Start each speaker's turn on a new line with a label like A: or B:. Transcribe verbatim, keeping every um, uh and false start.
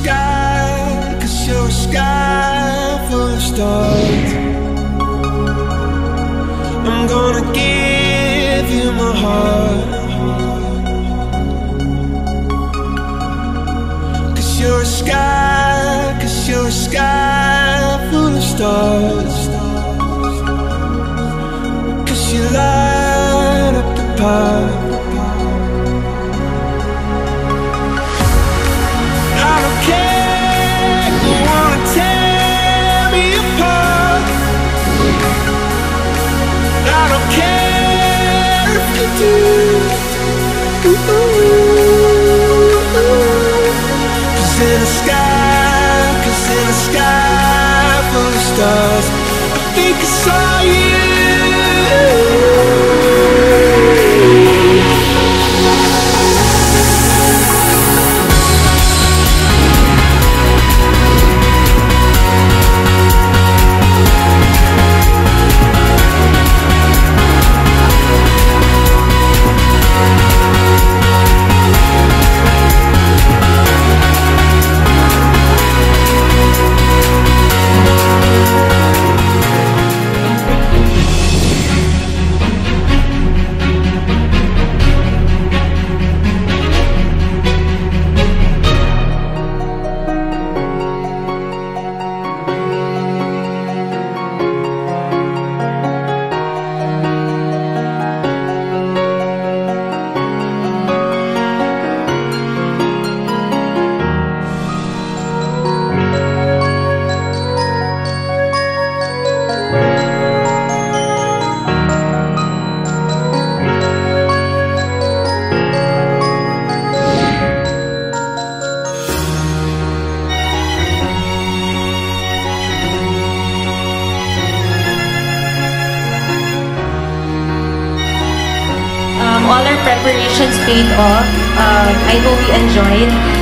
A: sky, 'cause you're a sky full of stars. I'm gonna give you my heart, 'cause you're a sky, 'cause you're a sky full of stars. 'Cause you light up the path. I don't care if you wanna tear me apart. I don't care if you do. Cause in the sky, cause in the sky full of stars, I think I saw you.
B: All our preparations paid off. Um, I hope you enjoyed.